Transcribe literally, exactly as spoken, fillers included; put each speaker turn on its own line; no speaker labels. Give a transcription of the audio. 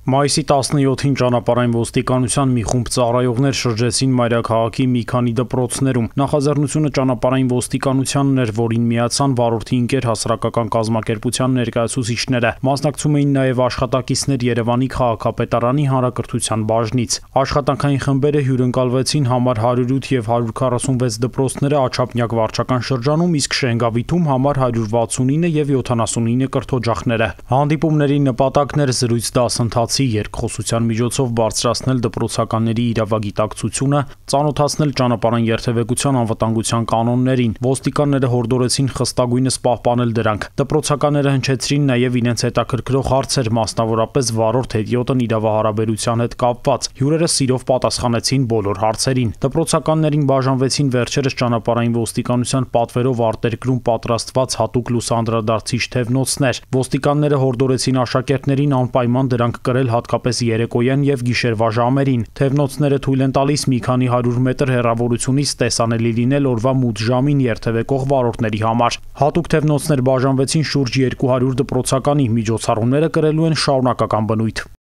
Մայիսի տասնյոթին ճանապարհային ոստիկանության մի խումբ ծառայողներ շրջեցին մայրաքաղաքի մի քանի դպրոցներում։ Նախաձեռնությունը ճանապարհային ոստիկանությանն էր, որին միացան վարորդի ընկեր հասարակական կազմակերպության ներկայացուցիչները։ Մասնակցում էին նաև աշխատակիցներ Երևանի քաղաքապետարանի հանրակրթության բաժնից։ Աշխատանքային խմբերը հյուրընկալվեցին համար հարյուր ութ և հարյուր քառասունվեց դպրոցները Աչափնյակ վարչական շրջանում, իսկ Շենգավիթում համար հարյուր վաթսունինը և յոթանասունինը կրթօջախները։ Հանդիպումների նպատակն էր զրույց դասընթաց երկխոսության միջոցով բարձրացնել դպրոցականների իրավագիտակցությունը, ծանոթացնել ճանապարհային երթևեկության անվտանգության կանոններին։ Ոստիկանները հորդորեցին խստագույնս պահպանել դրանք։ Դպրոցականները հնչեցրին նաև իրենց հետաքրքրող հարցեր, մասնավորապես վարորդ հետիոտն իրավահարաբերության հետ կապված։ Հյուրերը սիրով պատասխանեցին բոլոր հարցերին։ Դպրոցականներին բաժանվեցին վերջերս ճանապարհային ոստիկանության պատվերով արտերկրում պատրաստված հատուկ լուսանդրադարձիչ թևնոցներ։ Ոստիկանները հորդորեցին աշակերտներին անպայման դրանք կրել հատկապես երեկոյան և գիշերվա ժամերին։ Թևնոցները թույլ են տալիս մի քանի հարյուր մետր հեռավորությունից տեսանելի լինել օրվա մութ ժամին երթևեկող վարորդների համար։ Հատուկ թևնոցներ բաժանվեցին շուրջ երկու հարյուր դպրոցականի, միջոցառումները կրելու են շարունակական բնույթ։